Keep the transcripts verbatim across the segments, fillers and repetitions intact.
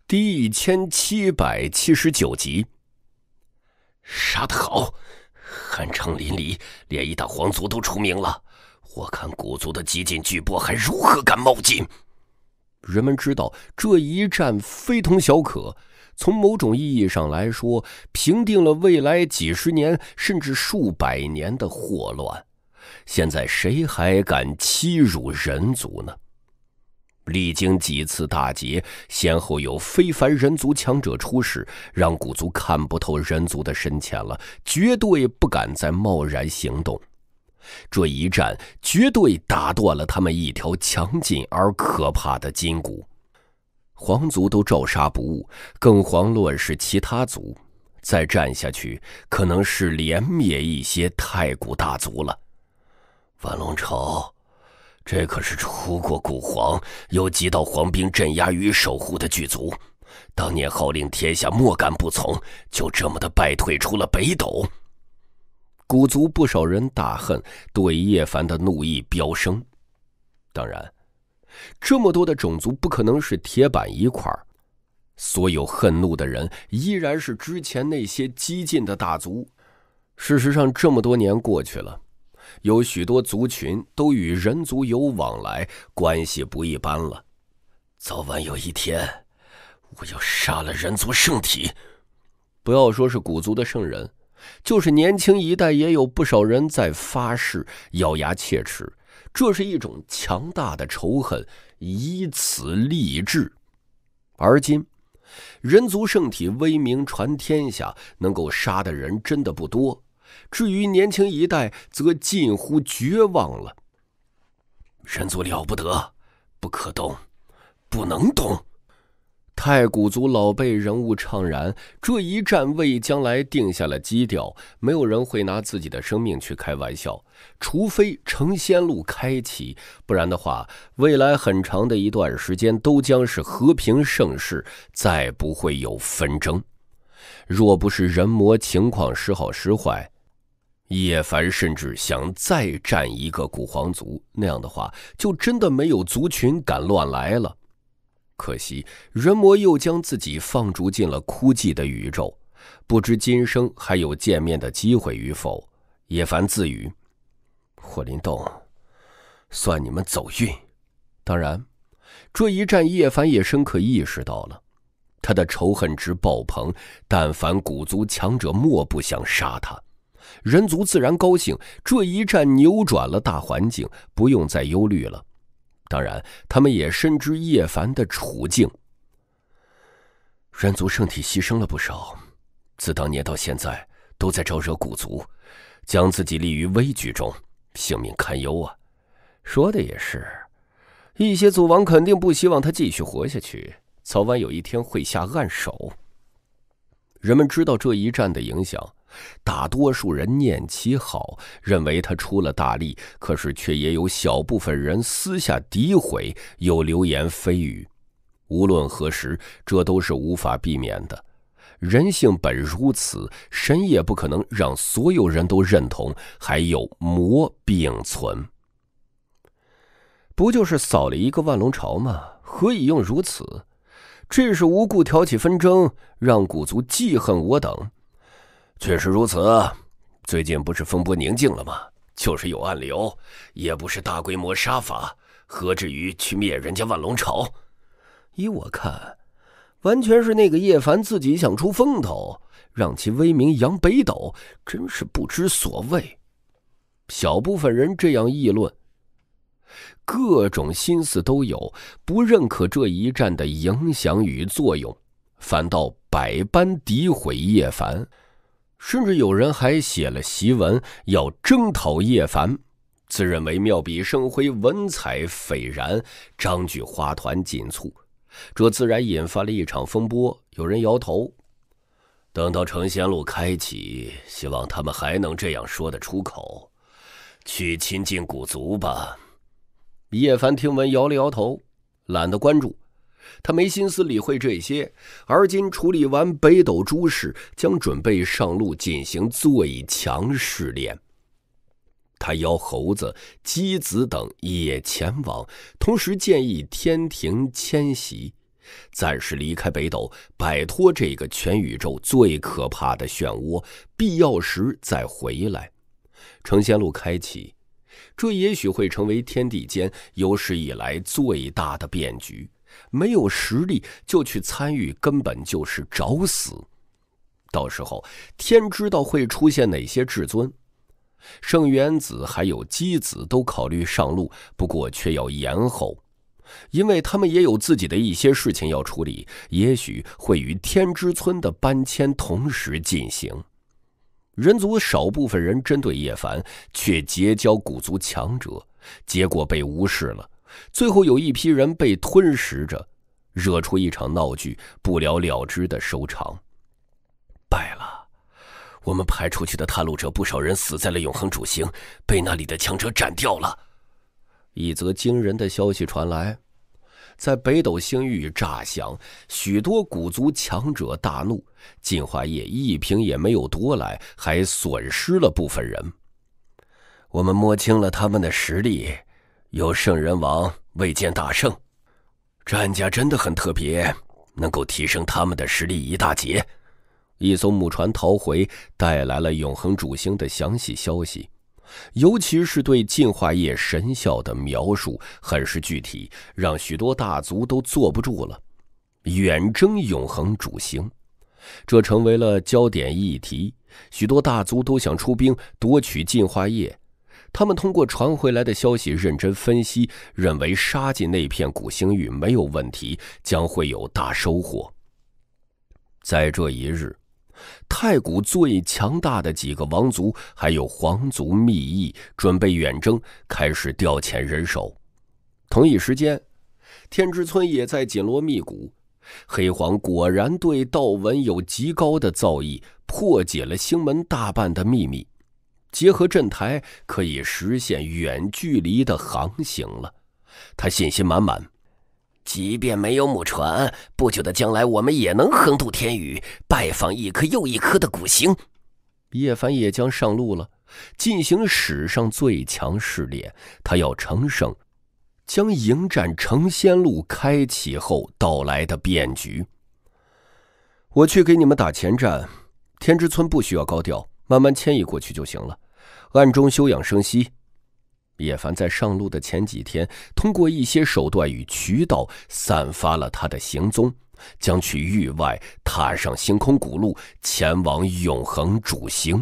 第一千七百七十九集。 杀得好！汉城林里连一大皇族都出名了，我看古族的激进巨波还如何敢冒进？ 人们知道这一战非同小可，从某种意义上来说，平定了未来几十年甚至数百年的祸乱。现在谁还敢欺辱人族呢？历经几次大劫，先后有非凡人族强者出世，让古族看不透人族的深浅了，绝对不敢再贸然行动。这一战绝对打断了他们一条强劲而可怕的筋骨。皇族都照杀不误，更遑论是其他族。再战下去，可能是连灭一些太古大族了。 万龙朝，这可是出过古皇，有几道皇兵镇压与守护的巨族，当年号令天下莫敢不从，就这么的败退出了北斗。 古族不少人大恨，对叶凡的怒意飙升。当然，这么多的种族不可能是铁板一块，所有恨怒的人依然是之前那些激进的大族。事实上，这么多年过去了，有许多族群都与人族有往来，关系不一般了。 早晚有一天，我要杀了人族圣体。 不要说是古族的圣人，就是年轻一代也有不少人在发誓，咬牙切齿。这是一种强大的仇恨，以此立志。而今，人族圣体威名传天下，能够杀的人真的不多。至于年轻一代，则近乎绝望了。 人族了不得，不可动，不能动。 太古族老辈人物怅然，这一战为将来定下了基调，没有人会拿自己的生命去开玩笑，除非成仙路开启，不然的话，未来很长的一段时间都将是和平盛世，再不会有纷争。若不是人魔情况时好时坏，叶凡甚至想再战一个古皇族，那样的话，就真的没有族群敢乱来了。可惜人魔又将自己放逐进了枯寂的宇宙，不知今生还有见面的机会与否。叶凡自语： 霍林洞，算你们走运。 当然，这一战叶凡也深刻意识到了，他的仇恨值爆棚，但凡古族强者莫不想杀他。人族自然高兴，这一战扭转了大环境，不用再忧虑了。当然，他们也深知叶凡的处境。人族圣体牺牲了不少，自当年到现在都在招惹古族，将自己立于危局中，性命堪忧啊。说的也是，一些族王肯定不希望他继续活下去，早晚有一天会下暗手。人们知道这一战的影响，大多数人念其好，认为他出了大力，可是却也有小部分人私下诋毁，又流言蜚语。无论何时，这都是无法避免的。人性本如此，神也不可能让所有人都认同，还有魔并存。不就是扫了一个万龙朝吗？何以用如此？这是无故挑起纷争，让古族记恨我等。 确实如此，最近不是风波宁静了吗？就是有暗流，也不是大规模杀伐，何至于去灭人家万龙朝？ 依我看，完全是那个叶凡自己想出风头，让其威名扬北斗，真是不知所谓。小部分人这样议论，各种心思都有，不认可这一战的影响与作用，反倒百般诋毁叶凡。甚至有人还写了檄文要征讨叶凡，自认为妙笔生辉，文采斐然，章句花团锦簇，这自然引发了一场风波。有人摇头， 等到成仙路开启，希望他们还能这样说得出口，去亲近古族吧。 叶凡听闻摇了摇头，懒得关注，他没心思理会这些，而今处理完北斗诸事，将准备上路进行最强试炼。他邀猴子、姬子等也前往，同时建议天庭迁徙， 暂时离开北斗，摆脱这个全宇宙最可怕的漩涡，必要时再回来。成仙路开启，这也许会成为天地间有史以来最大的变局。没有实力就去参与，根本就是找死。到时候天知道会出现哪些至尊。圣元子还有姬子都考虑上路，不过却要延后，因为他们也有自己的一些事情要处理，也许会与天之村的搬迁同时进行。人族少部分人针对叶凡，却结交古族强者，结果被无视了。最后有一批人被吞噬着，惹出一场闹剧，不了了之的收场。败了，我们派出去的探路者不少人死在了永恒主星，被那里的强者斩掉了。一则惊人的消息传来，在北斗星域炸响，许多古族强者大怒，进化液一瓶也没有夺来，还损失了部分人。我们摸清了他们的实力，有圣人王未见大圣，战家真的很特别，能够提升他们的实力一大截。一艘母船逃回，带来了永恒主星的详细消息，尤其是对进化液神效的描述很是具体，让许多大族都坐不住了。远征永恒主星，这成为了焦点议题，许多大族都想出兵夺取进化液。他们通过传回来的消息认真分析，认为杀进那片古星域没有问题，将会有大收获。在这一日，太古最强大的几个王族还有皇族密议，准备远征，开始调遣人手。同一时间，天之村也在紧锣密鼓。黑皇果然对道文有极高的造诣，破解了星门大半的秘密，结合阵台可以实现远距离的航行了。他信心满满，即便没有母船，不久的将来我们也能横渡天宇，拜访一颗又一颗的古星。叶凡也将上路了，进行史上最强试炼，他要成圣，将迎战成仙路开启后到来的变局。我去给你们打前站，天之村不需要高调，慢慢迁移过去就行了，暗中休养生息。叶凡在上路的前几天，通过一些手段与渠道散发了他的行踪，将去域外踏上星空古路，前往永恒主星。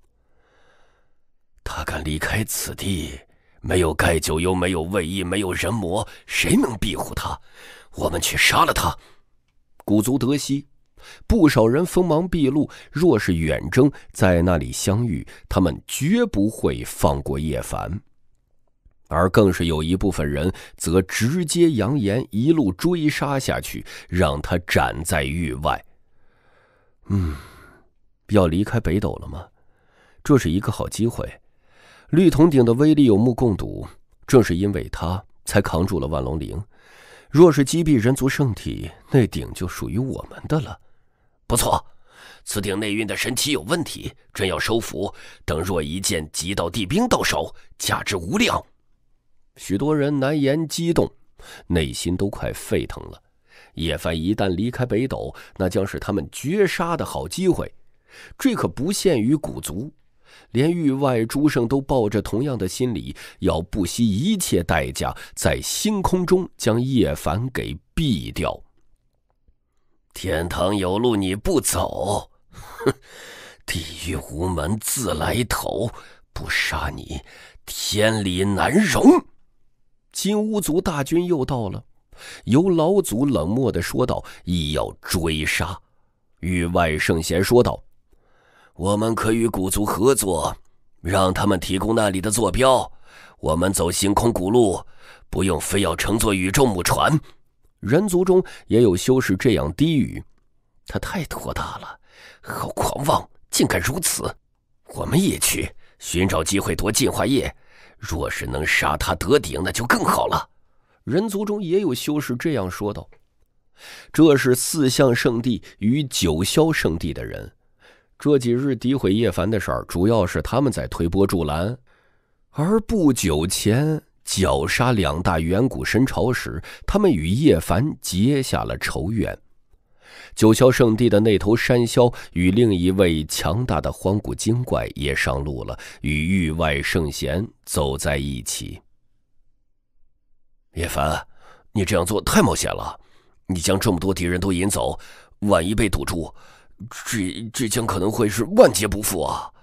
他敢离开此地，没有盖九幽，没有卫衣，没有人魔，谁能庇护他？我们去杀了他！古族得悉，不少人锋芒毕露，若是远征，在那里相遇，他们绝不会放过叶凡。而更是有一部分人则直接扬言一路追杀下去，让他斩在域外。嗯，要离开北斗了吗？这是一个好机会。绿铜鼎的威力有目共睹，正是因为他才扛住了万龙陵。若是击毙人族圣体，那鼎就属于我们的了。不错，此鼎内蕴的神奇有问题，真要收服，等若一件极道地兵到手，价值无量。许多人难言激动，内心都快沸腾了。叶凡一旦离开北斗，那将是他们绝杀的好机会。这可不限于古族，连域外诸圣都抱着同样的心理，要不惜一切代价，在星空中将叶凡给毙掉。天堂有路你不走，哼！地狱无门自来投，不杀你，天理难容。金乌族大军又到了，由老祖冷漠地说道：“亦要追杀。”域外圣贤说道：“我们可与古族合作，让他们提供那里的坐标，我们走星空古路，不用非要乘坐宇宙母船。”人族中也有修士这样低语：“他太托大了，好狂妄，竟敢如此！我们也去寻找机会夺进化液。”若是能杀他得鼎，那就更好了。人族中也有修士这样说道。这是四象圣地与九霄圣地的人，这几日诋毁叶凡的事儿，主要是他们在推波助澜。而不久前， 绞杀两大远古神朝时，他们与叶凡结下了仇怨。九霄圣地的那头山魈与另一位强大的荒古精怪也上路了，与域外圣贤走在一起。 叶凡，你这样做太冒险了，你将这么多敌人都引走，万一被堵住，这这将可能会是万劫不复啊！